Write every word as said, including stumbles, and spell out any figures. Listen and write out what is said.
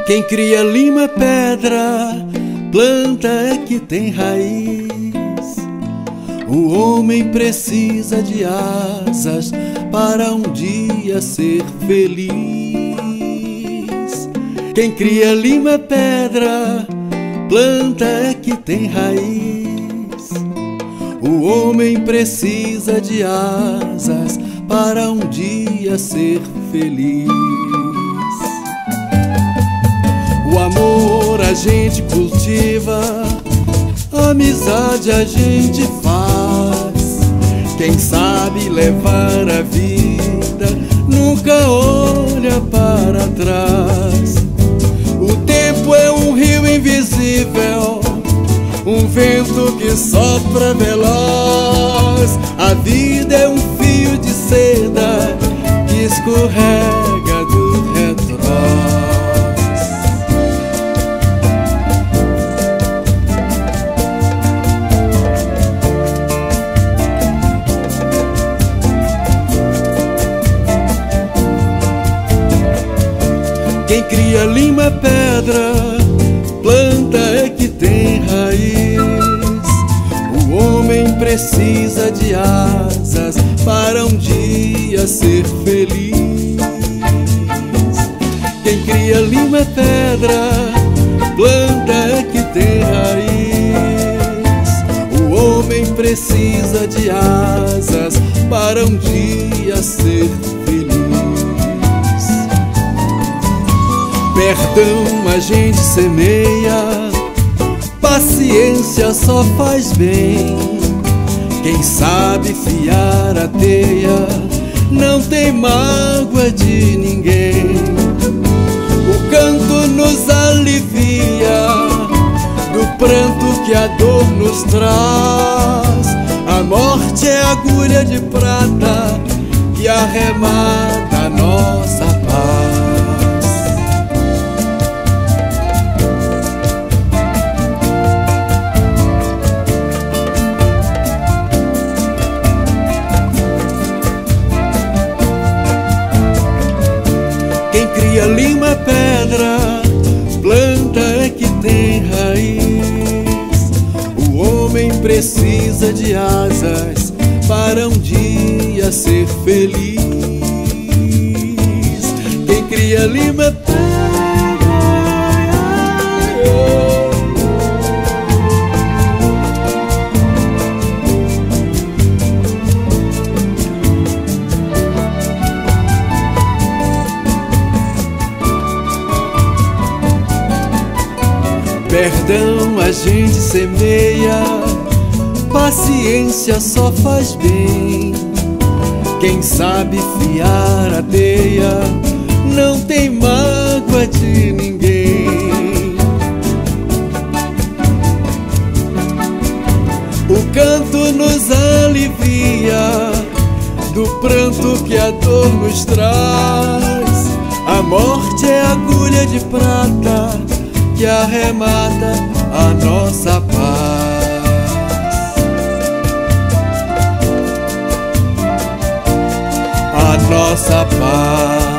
Quem cria lima pedra, planta é que tem raiz. O homem precisa de asas para um dia ser feliz. Quem cria lima pedra, planta é que tem raiz. O homem precisa de asas para um dia ser feliz. O amor a gente cultiva, a amizade a gente faz. Quem sabe levar a vida nunca olha para trás. O tempo é um rio invisível, um vento que sopra veloz. A vida é um fio de seda que escorrega do retrós. Quem cria lima pedra, planta é que tem raiz. O homem precisa de asas para um dia ser feliz. Quem cria lima pedra, planta é que tem raiz. O homem precisa de asas para um dia ser feliz. Perdão a gente semeia, paciência só faz bem. Quem sabe fiar a teia não tem mágoa de ninguém. O canto nos alivia do pranto que a dor nos traz. A morte é agulha de prata que arremata a nossa paz. Quem cria lima pedra, planta é que tem raiz. O homem precisa de asas para um dia ser feliz. Quem cria lima pedra, perdão a gente semeia, paciência só faz bem. Quem sabe fiar a teia não tem mágoa de ninguém. O canto nos alivia do pranto que a dor nos traz. A morte é agulha de prata que arremata a nossa paz. A nossa paz.